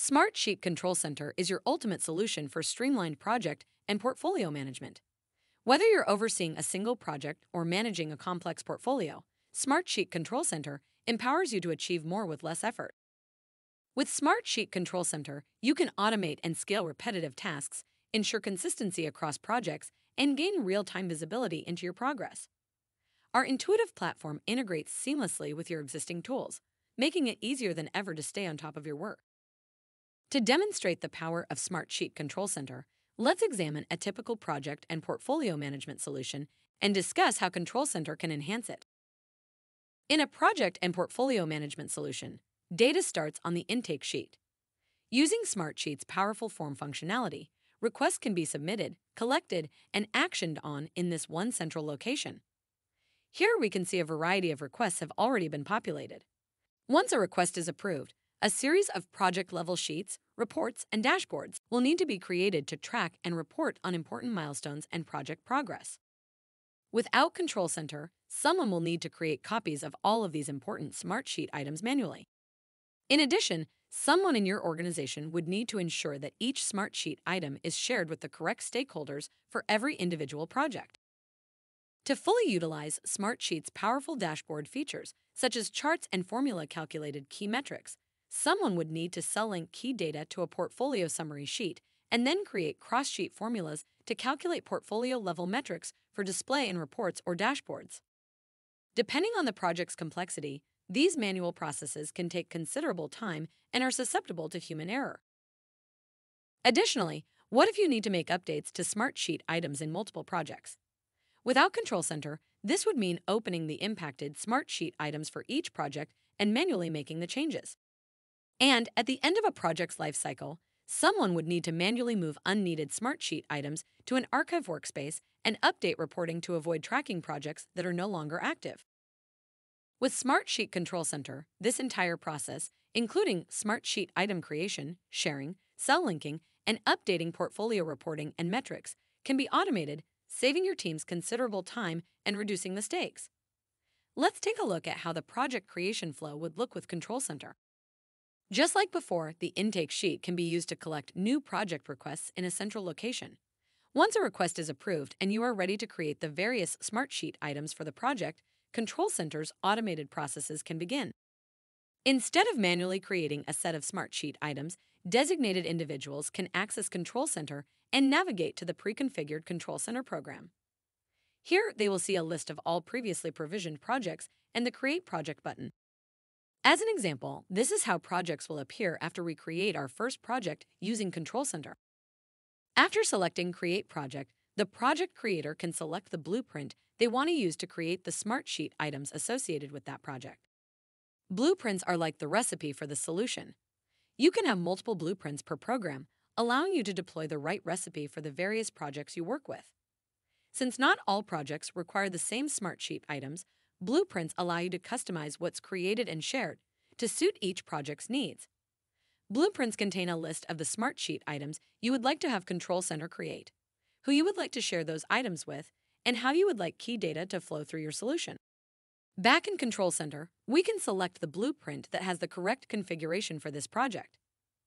Smartsheet Control Center is your ultimate solution for streamlined project and portfolio management. Whether you're overseeing a single project or managing a complex portfolio, Smartsheet Control Center empowers you to achieve more with less effort. With Smartsheet Control Center, you can automate and scale repetitive tasks, ensure consistency across projects, and gain real-time visibility into your progress. Our intuitive platform integrates seamlessly with your existing tools, making it easier than ever to stay on top of your work. To demonstrate the power of Smartsheet Control Center, let's examine a typical project and portfolio management solution and discuss how Control Center can enhance it. In a project and portfolio management solution, data starts on the intake sheet. Using Smartsheet's powerful form functionality, requests can be submitted, collected, and actioned on in this one central location. Here we can see a variety of requests have already been populated. Once a request is approved, a series of project-level sheets, reports, and dashboards will need to be created to track and report on important milestones and project progress. Without Control Center, someone will need to create copies of all of these important Smartsheet items manually. In addition, someone in your organization would need to ensure that each Smartsheet item is shared with the correct stakeholders for every individual project. To fully utilize Smartsheet's powerful dashboard features, such as charts and formula-calculated key metrics, someone would need to cell-link key data to a portfolio summary sheet and then create cross-sheet formulas to calculate portfolio-level metrics for display in reports or dashboards. Depending on the project's complexity, these manual processes can take considerable time and are susceptible to human error. Additionally, what if you need to make updates to Smartsheet items in multiple projects? Without Control Center, this would mean opening the impacted Smartsheet items for each project and manually making the changes. And at the end of a project's life cycle, someone would need to manually move unneeded Smartsheet items to an archive workspace and update reporting to avoid tracking projects that are no longer active. With Smartsheet Control Center, this entire process, including Smartsheet item creation, sharing, cell linking, and updating portfolio reporting and metrics, can be automated, saving your teams considerable time and reducing mistakes. Let's take a look at how the project creation flow would look with Control Center. Just like before, the intake sheet can be used to collect new project requests in a central location. Once a request is approved and you are ready to create the various Smartsheet items for the project, Control Center's automated processes can begin. Instead of manually creating a set of Smartsheet items, designated individuals can access Control Center and navigate to the pre-configured Control Center program. Here, they will see a list of all previously provisioned projects and the Create Project button. As an example, this is how projects will appear after we create our first project using Control Center. After selecting Create Project, the project creator can select the blueprint they want to use to create the Smartsheet items associated with that project. Blueprints are like the recipe for the solution. You can have multiple blueprints per program, allowing you to deploy the right recipe for the various projects you work with. Since not all projects require the same Smartsheet items, blueprints allow you to customize what's created and shared to suit each project's needs. Blueprints contain a list of the Smartsheet items you would like to have Control Center create, who you would like to share those items with, and how you would like key data to flow through your solution. Back in Control Center, we can select the blueprint that has the correct configuration for this project.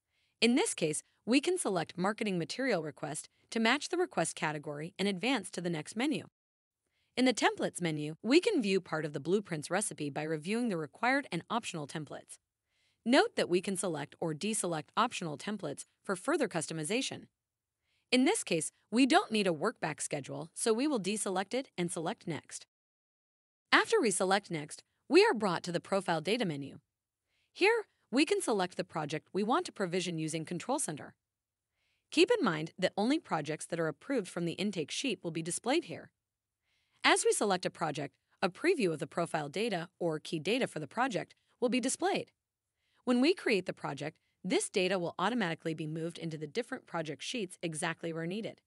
In this case, we can select Marketing Material Request to match the request category and advance to the next menu. In the Templates menu, we can view part of the blueprint's recipe by reviewing the required and optional templates. Note that we can select or deselect optional templates for further customization. In this case, we don't need a workback schedule, so we will deselect it and select Next. After we select Next, we are brought to the Profile Data menu. Here, we can select the project we want to provision using Control Center. Keep in mind that only projects that are approved from the intake sheet will be displayed here. As we select a project, a preview of the profile data or key data for the project will be displayed. When we create the project, this data will automatically be moved into the different project sheets exactly where needed.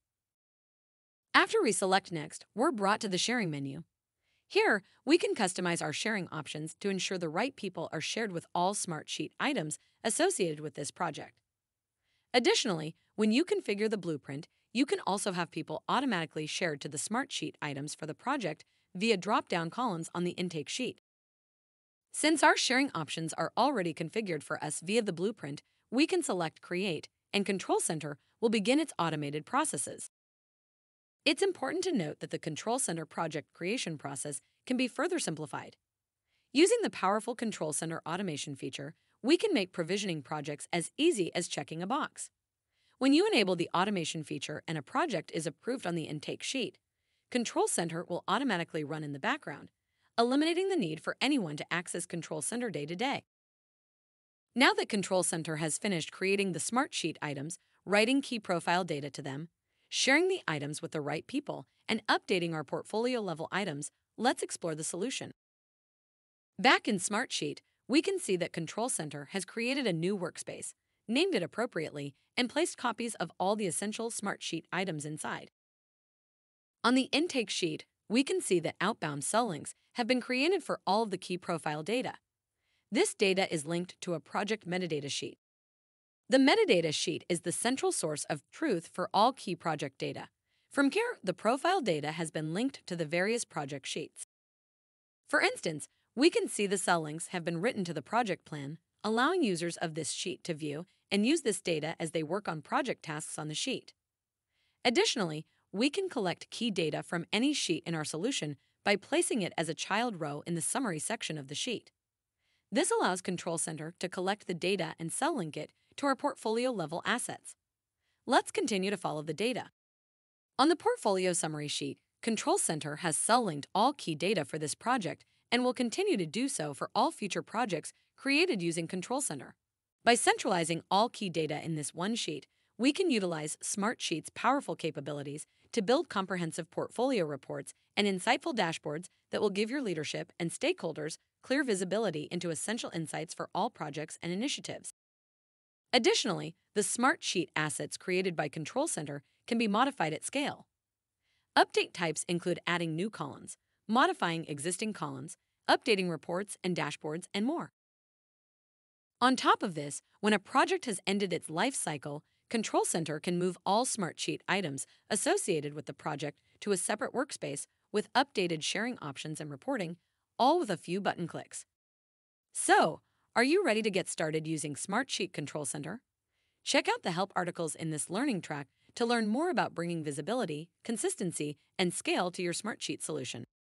After we select Next, we're brought to the Sharing menu. Here, we can customize our sharing options to ensure the right people are shared with all Smartsheet items associated with this project. Additionally, when you configure the blueprint, you can also have people automatically shared to the Smartsheet items for the project via drop-down columns on the intake sheet. Since our sharing options are already configured for us via the blueprint, we can select Create, and Control Center will begin its automated processes. It's important to note that the Control Center project creation process can be further simplified. Using the powerful Control Center automation feature, we can make provisioning projects as easy as checking a box. When you enable the automation feature and a project is approved on the intake sheet, Control Center will automatically run in the background, eliminating the need for anyone to access Control Center day to day. Now that Control Center has finished creating the Smartsheet items, writing key profile data to them, sharing the items with the right people, and updating our portfolio level items, let's explore the solution. Back in Smartsheet, we can see that Control Center has created a new workspace, named it appropriately, and placed copies of all the essential Smartsheet items inside. On the intake sheet, we can see that outbound cell links have been created for all of the key profile data. This data is linked to a project metadata sheet. The metadata sheet is the central source of truth for all key project data. From here, the profile data has been linked to the various project sheets. For instance, we can see the cell links have been written to the project plan, allowing users of this sheet to view and use this data as they work on project tasks on the sheet. Additionally, we can collect key data from any sheet in our solution by placing it as a child row in the summary section of the sheet. This allows Control Center to collect the data and cell link it to our portfolio level assets. Let's continue to follow the data. On the portfolio summary sheet, Control Center has cell linked all key data for this project and will continue to do so for all future projects created using Control Center. By centralizing all key data in this one sheet, we can utilize Smartsheet's powerful capabilities to build comprehensive portfolio reports and insightful dashboards that will give your leadership and stakeholders clear visibility into essential insights for all projects and initiatives. Additionally, the Smartsheet assets created by Control Center can be modified at scale. Update types include adding new columns, modifying existing columns, updating reports and dashboards, and more. On top of this, when a project has ended its life cycle, Control Center can move all Smartsheet items associated with the project to a separate workspace with updated sharing options and reporting, all with a few button clicks. So, are you ready to get started using Smartsheet Control Center? Check out the help articles in this learning track to learn more about bringing visibility, consistency, and scale to your Smartsheet solution.